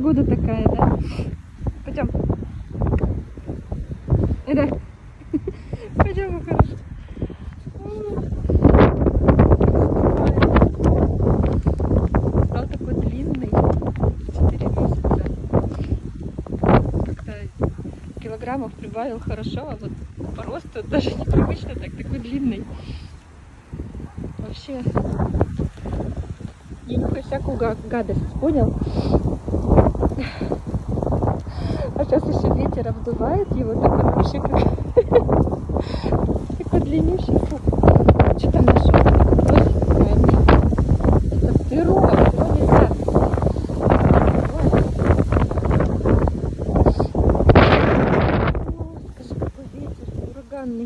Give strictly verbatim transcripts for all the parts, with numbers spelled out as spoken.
погода такая, да? Пойдем. Да. Пойдем, хорошо. Он такой длинный. четыре месяца. Как-то килограммов прибавил хорошо, а вот по росту даже непривычно так, такой длинный. Вообще не нюхай всякую гадость, понял? А сейчас еще ветер обдувает его, так он вообще как такой длиннющий. Фу. Что там нашел? Это перо, перо нельзя. О, скажи, какой ветер ураганный.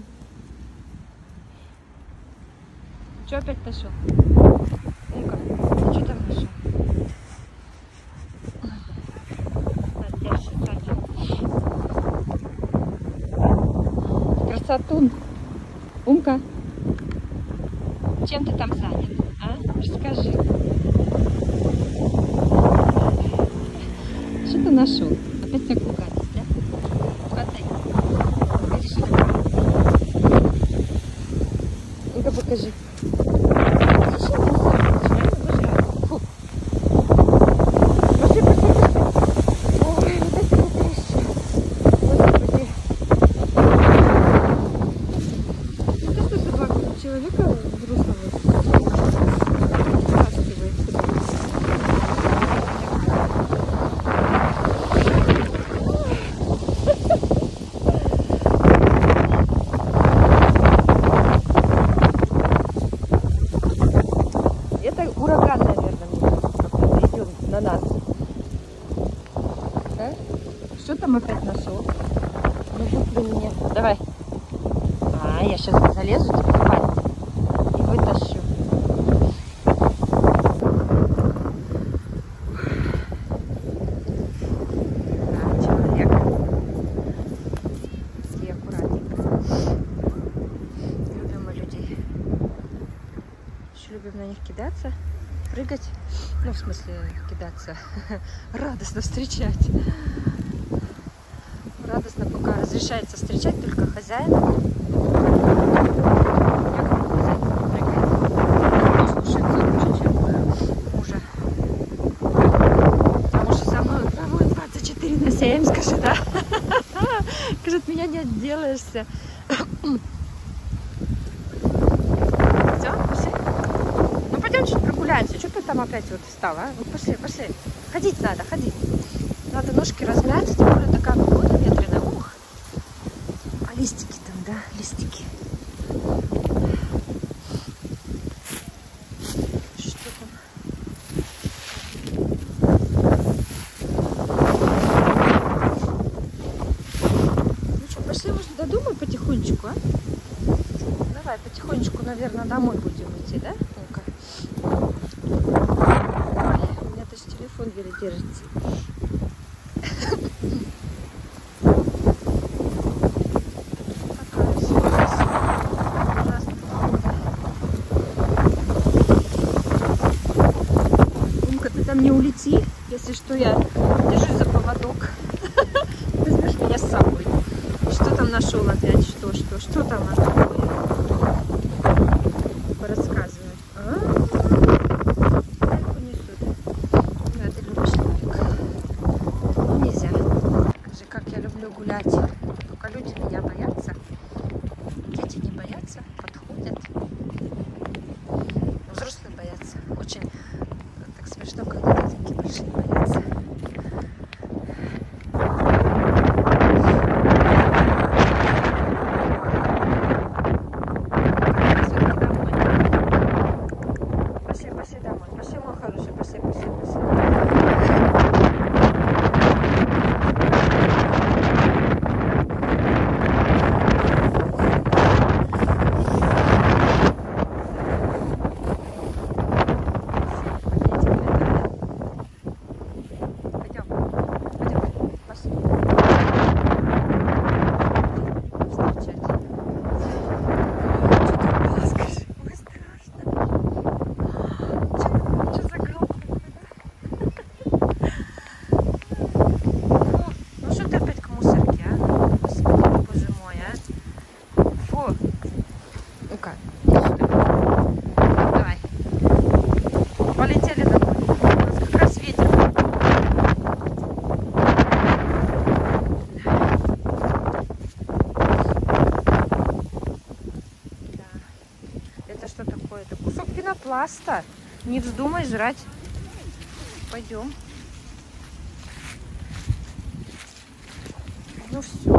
Что опять нашел? Ну-ка, что там нашел? Красотун. Умка, чем ты там занят? А? Расскажи. Что ты нашел? Опять всякую гадость, да? Хватай. Ну-ка покажи. Ураган, наверное, как-то идет на нас. А? Что там опять нашел? Ну, выплюнь мне. Давай. А, я сейчас залезу тебе в пасть и вытащу. Да, человек. И аккуратненько. Любим мы людей. Еще любим на них кидаться. Прыгать, ну в смысле кидаться, радостно встречать. Радостно пока разрешается встречать только хозяину. Слушается лучше, чем мужа. Потому что со мной проводит двадцать четыре на семь, скажи, да? Скажи, от меня не отделаешься. Чуть прогуляемся. Что ты там опять вот встала? А? Вот пошли, пошли. Ходить надо, ходить. Надо ножки размять, тем более такая погода ветреная. Ух. А листики там, да? Листики. Что там? Ну что, пошли уже до дома потихонечку, а? Давай потихонечку, наверное, домой будем идти, да? Ну-ка. У меня даже телефон еле держится. Умка, ты там не улети, если что, я держусь за поводок. Возьмешь меня с собой. Что там нашел опять? Что, что, что там такое? Рассказывай. А? Да, ты любишь Славик. Ну, нельзя. Скажи, как я люблю гулять. Только люди меня боятся. Дети не боятся, подходят. Взрослые боятся. Очень так смешно, когда такие большие боятся. пенопласта. Не вздумай жрать. Пойдем. Ну все.